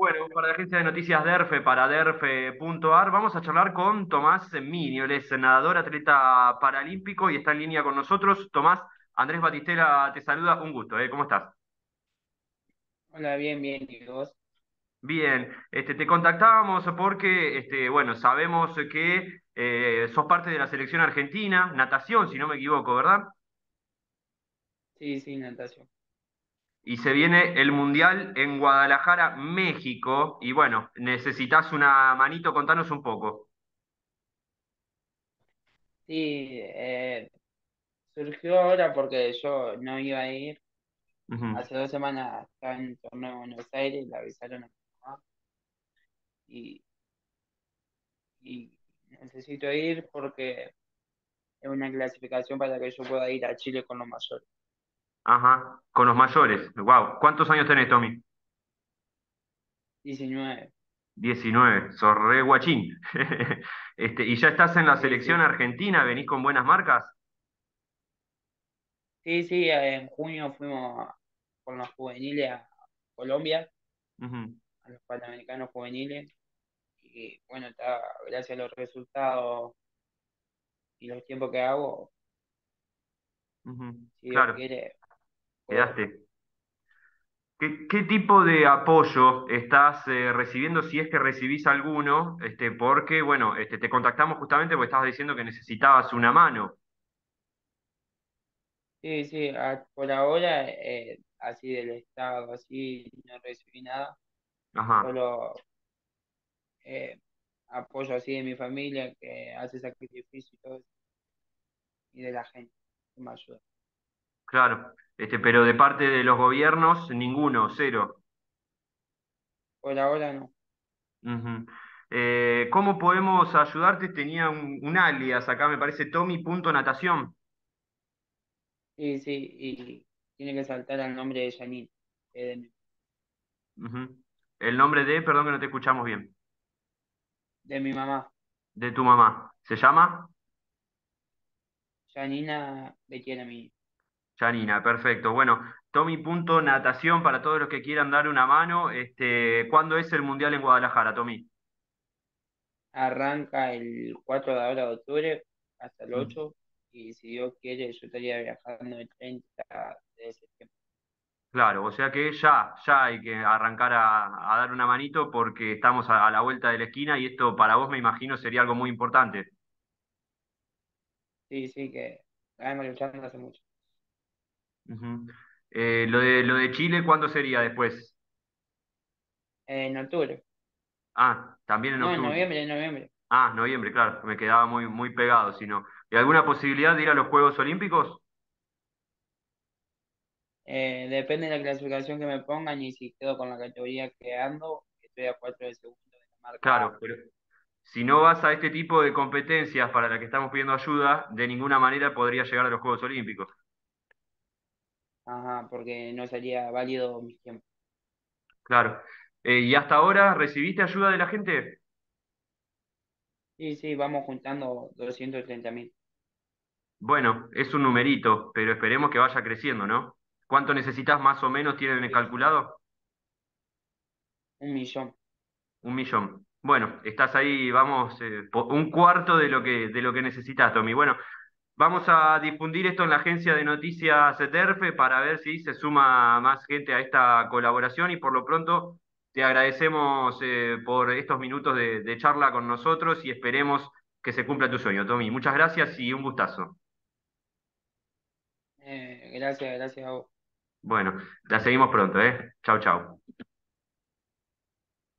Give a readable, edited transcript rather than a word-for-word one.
Bueno, para la agencia de noticias DERFE, para derfe.ar, vamos a charlar con Tomás Minio. Él es nadador, atleta paralímpico y está en línea con nosotros. Tomás, Andrés Batistela te saluda, un gusto, ¿eh? ¿Cómo estás? Hola, bien, bien, ¿y vos? Bien, te contactábamos porque, bueno, sabemos que sos parte de la selección argentina, natación, si no me equivoco, ¿verdad? Sí, sí, natación. Y se viene el Mundial en Guadalajara, México, y bueno, necesitas una manito, contanos un poco. Sí, surgió ahora porque yo no iba a ir. Ujú. Hace 2 semanas estaba en un torneo en Buenos Aires, le avisaron a mi mamá y, y necesito ir porque es una clasificación para que yo pueda ir a Chile con los mayores. Ajá, con los mayores. Wow. ¿Cuántos años tenés, Tommy? 19. 19. Sos re guachín. ¿Y ya estás en la Sí, selección sí. argentina? ¿Venís con buenas marcas? Sí, sí, en junio fuimos con los juveniles a Colombia, Ujú, a los Panamericanos juveniles. Y bueno, está, gracias a los resultados y los tiempos que hago, ujú. si Dios Claro, quiere, puedo. quedaste. ¿Qué tipo de apoyo estás recibiendo, si es que recibís alguno? Porque, bueno, te contactamos justamente porque estabas diciendo que necesitabas una mano. Sí, sí, por ahora, así del Estado, así no recibí nada, Ajá, solo eh, apoyo así de mi familia que hace sacrificio y todo eso, y de la gente que me ayuda. claro. Pero de parte de los gobiernos, ninguno, cero. Por ahora no. Ujú. ¿Cómo podemos ayudarte? Tenía un alias acá, me parece Tommy.natación. Sí, sí, y tiene que saltar al nombre de Janine, Ujú. El nombre de, perdón que no te escuchamos bien, de mi mamá, de tu mamá. ¿Se llama? Janina Betiera. Janina, perfecto. Bueno, Tommy.natación para todos los que quieran dar una mano. ¿Cuándo es el Mundial en Guadalajara, Tommy? Arranca el 4 de ahora de octubre hasta el Mm. 8 y si Dios quiere yo estaría viajando el 30 de septiembre. Claro, o sea que ya hay que arrancar a dar una manito porque estamos a la vuelta de la esquina y esto para vos me imagino sería algo muy importante. Sí, sí, que estamos luchando hace mucho. Ujú. Lo de Chile, ¿cuándo sería después? En octubre. Ah, también en No, octubre. en noviembre. Ah, noviembre, claro, me quedaba muy, muy pegado, si no. ¿Y alguna posibilidad de ir a los Juegos Olímpicos? Depende de la clasificación que me pongan y si quedo con la categoría que ando, estoy a 4 de segundo de la marca. Claro, pero si no vas a este tipo de competencias para las que estamos pidiendo ayuda, de ninguna manera podría llegar a los Juegos Olímpicos. Ajá, porque no sería válido mis tiempos. Claro. ¿Y hasta ahora recibiste ayuda de la gente? Sí, sí, vamos juntando 230.000. Bueno, es un numerito, pero esperemos que vaya creciendo, ¿no? ¿Cuánto necesitas más o menos tienen Sí, sí, calculado? 1 millón. 1 millón. Bueno, estás ahí, vamos, un cuarto de lo que necesitas, Tommy. Bueno, vamos a difundir esto en la agencia de noticias DERFE para ver si se suma más gente a esta colaboración y por lo pronto te agradecemos por estos minutos de charla con nosotros y esperemos que se cumpla tu sueño, Tommy. Muchas gracias y un gustazo. Gracias, gracias a vos. Bueno, la seguimos pronto, ¿eh? Chau, chau.